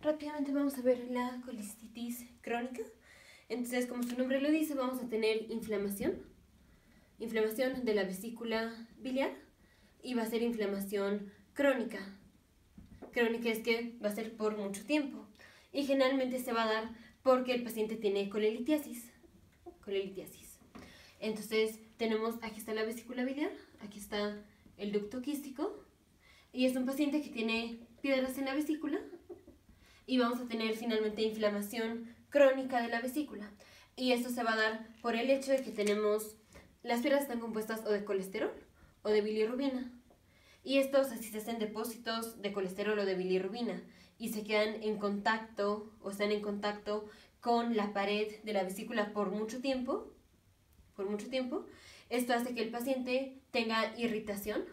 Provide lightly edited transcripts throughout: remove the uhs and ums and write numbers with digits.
Rápidamente vamos a ver la colicitis crónica. Entonces, como su nombre lo dice, vamos a tener inflamación de la vesícula biliar y va a ser inflamación crónica. Crónica es que va a ser por mucho tiempo y generalmente se va a dar porque el paciente tiene colelitiasis. Entonces, tenemos, aquí está la vesícula biliar, aquí está el ducto quístico y es un paciente que tiene piedras en la vesícula y vamos a tener finalmente inflamación crónica de la vesícula. Y esto se va a dar por el hecho de que tenemos, las piedras están compuestas o de colesterol o de bilirrubina. Y estos así se hacen depósitos de colesterol o de bilirrubina y se quedan en contacto o están en contacto con la pared de la vesícula por mucho tiempo. Esto hace que el paciente tenga irritación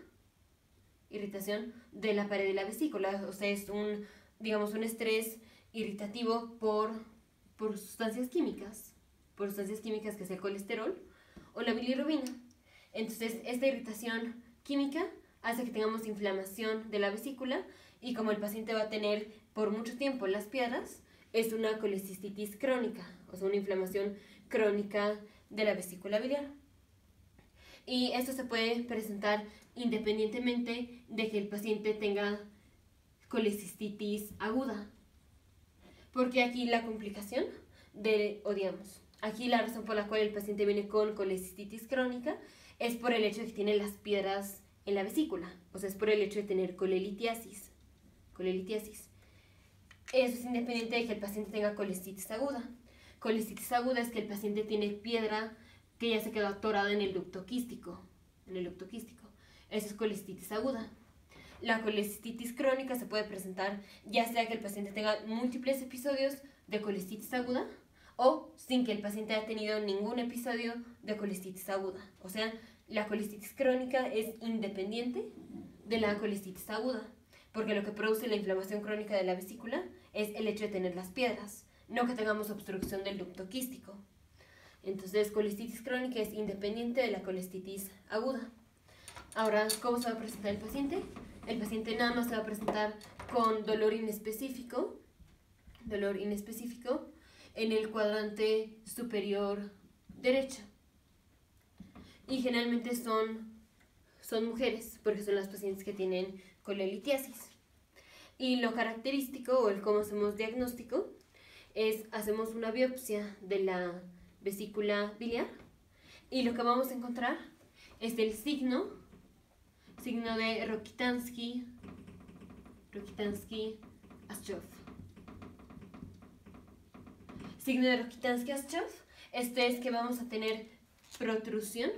de la pared de la vesícula, o sea, es un estrés irritativo por sustancias químicas, que es el colesterol o la bilirrubina. Entonces, esta irritación química hace que tengamos inflamación de la vesícula y como el paciente va a tener por mucho tiempo las piedras, es una colecistitis crónica, o sea, una inflamación crónica de la vesícula biliar. Y esto se puede presentar independientemente de que el paciente tenga colecistitis aguda. Porque aquí la complicación aquí la razón por la cual el paciente viene con colecistitis crónica es por el hecho de que tiene las piedras en la vesícula, o sea, es por el hecho de tener colelitiasis. Eso es independiente de que el paciente tenga colecistitis aguda. Colecistitis aguda es que el paciente tiene piedra que ya se quedó atorada en el ducto quístico. Eso es colecistitis aguda. La colecistitis crónica se puede presentar ya sea que el paciente tenga múltiples episodios de colecistitis aguda o sin que el paciente haya tenido ningún episodio de colecistitis aguda. O sea, la colecistitis crónica es independiente de la colecistitis aguda, porque lo que produce la inflamación crónica de la vesícula es el hecho de tener las piedras, no que tengamos obstrucción del ducto quístico. Entonces, colecistitis crónica es independiente de la colecistitis aguda. Ahora, ¿cómo se va a presentar el paciente? El paciente nada más se va a presentar con dolor inespecífico en el cuadrante superior derecho. Y generalmente son mujeres, porque son las pacientes que tienen colelitiasis. Y lo característico, o el cómo hacemos diagnóstico, es hacemos una biopsia de la vesícula biliar y lo que vamos a encontrar es el signo de Rokitansky-Ashchov. Signo de Rokitansky-Ashchov, esto es que vamos a tener protrusión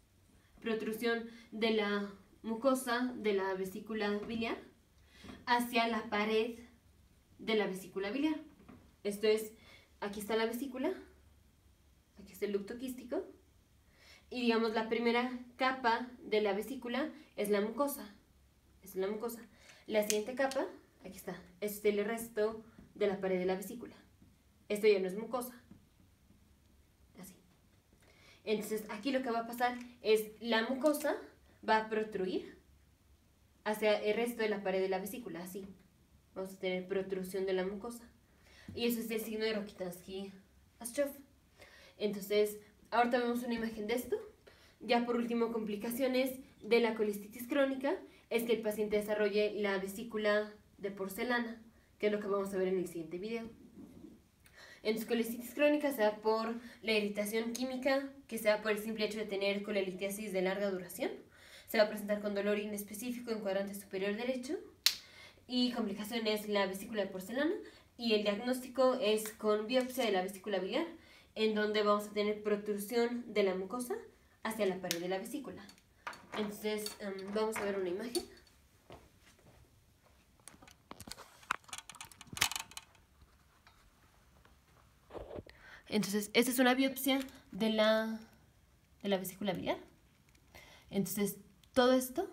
de la mucosa de la vesícula biliar hacia la pared de la vesícula biliar. Esto es, aquí está la vesícula, aquí está el ducto quístico, y digamos la primera capa de la vesícula es la mucosa. La siguiente capa, aquí está, es el resto de la pared de la vesícula. Esto ya no es mucosa. Así. Entonces aquí lo que va a pasar es la mucosa va a protruir hacia el resto de la pared de la vesícula, así. Vamos a tener protrusión de la mucosa. Y eso es el signo de Rokitansky-Ashchov. Entonces, ahorita vemos una imagen de esto. Ya por último, complicaciones de la colicitis crónica es que el paciente desarrolle la vesícula de porcelana, que es lo que vamos a ver en el siguiente video. Entonces, colicitis crónica se da por la irritación química, que se da por el simple hecho de tener colelitiasis de larga duración. Se va a presentar con dolor inespecífico en cuadrante superior derecho. Y complicaciones la vesícula de porcelana. Y el diagnóstico es con biopsia de la vesícula biliar, en donde vamos a tener protrusión de la mucosa hacia la pared de la vesícula. Entonces, vamos a ver una imagen. Entonces, esta es una biopsia de la vesícula biliar. Entonces, todo esto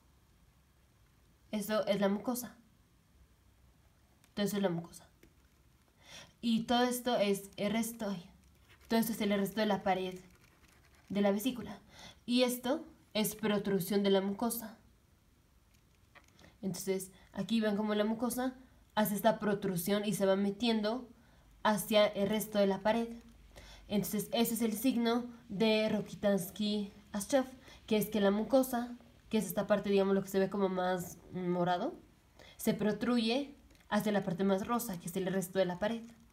es la mucosa. Todo esto es la mucosa. Y todo esto es el resto. Todo esto es el resto de la pared de la vesícula. Y esto es protrusión de la mucosa. Entonces, aquí ven como la mucosa hace esta protrusión y se va metiendo hacia el resto de la pared. Entonces, ese es el signo de Rokitansky-Aschov, que es que la mucosa, que es esta parte, digamos, lo que se ve como más morado, se protruye hacia la parte más rosa, que es el resto de la pared.